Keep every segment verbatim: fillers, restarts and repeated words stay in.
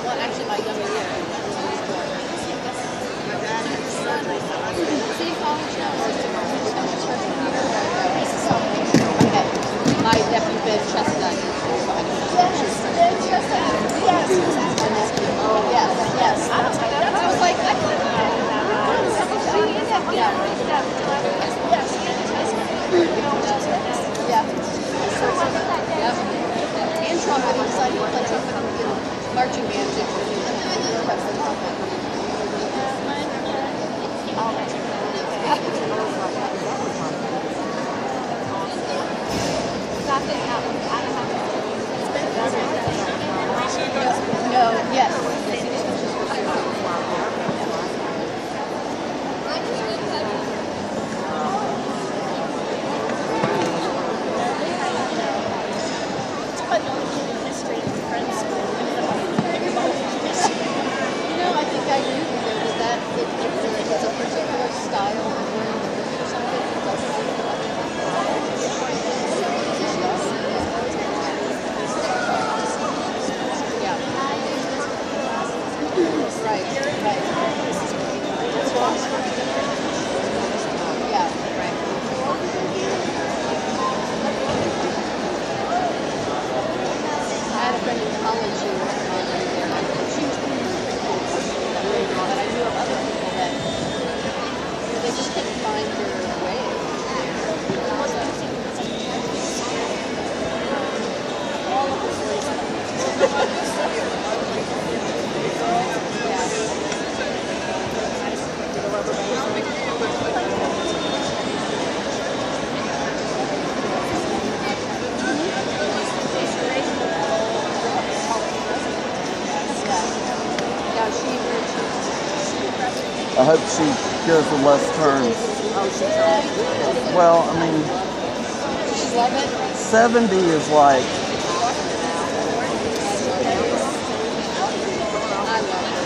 well, actually, my younger year. My dad and his son. See, college now. Okay. My nephew Ben Chestnut. Yes, Ben Chestnut. Yes. Yes, yes. I was like, I couldn't. Yeah. Yeah. Yep. And trumpet. He decided to play trumpet on the marching band too. No, yes. I hope she goes with less turns. Oh, she's right. Well, I mean, She's love it. seventy is like, I love it.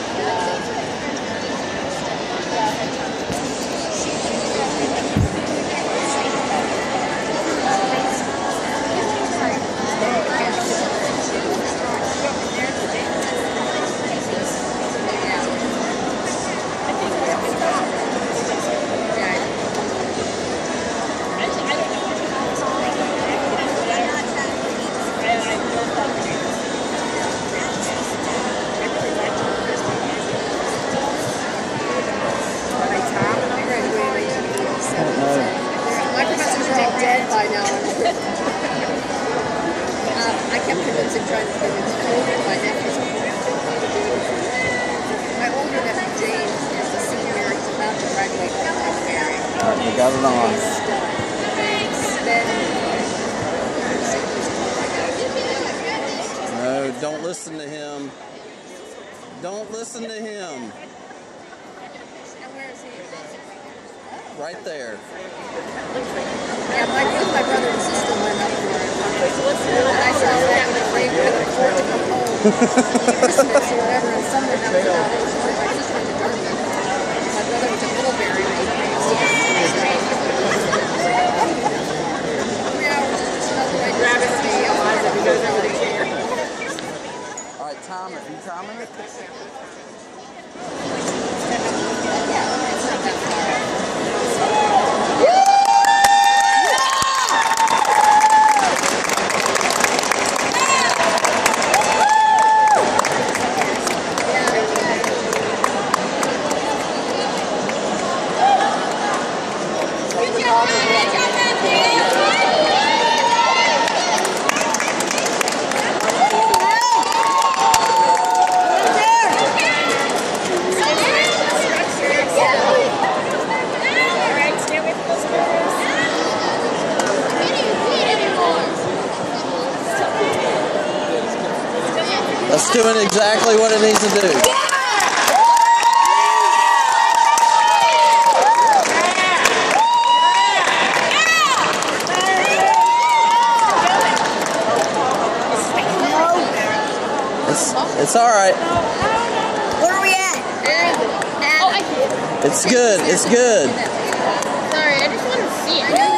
got it on. No, don't listen to him. Don't listen to him. Right there. Yeah, my, my brother and sister went up for it. And I saw that when they could afford to come home. Christmas or whatever, and someone else about it. My sister went to Germany. My brother went to Middlebury. Three hours is just nothing. I grab it and realize that he goes over the chair. All right, time it. You timing it? Yeah, it's not that far. That's doing exactly what it needs to do. It's, it's all right. Where are we at? Oh, I did. It's good. It's good. Sorry, I just want to see it.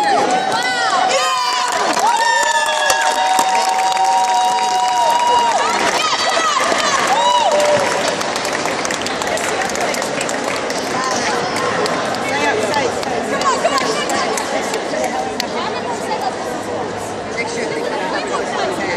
Okay.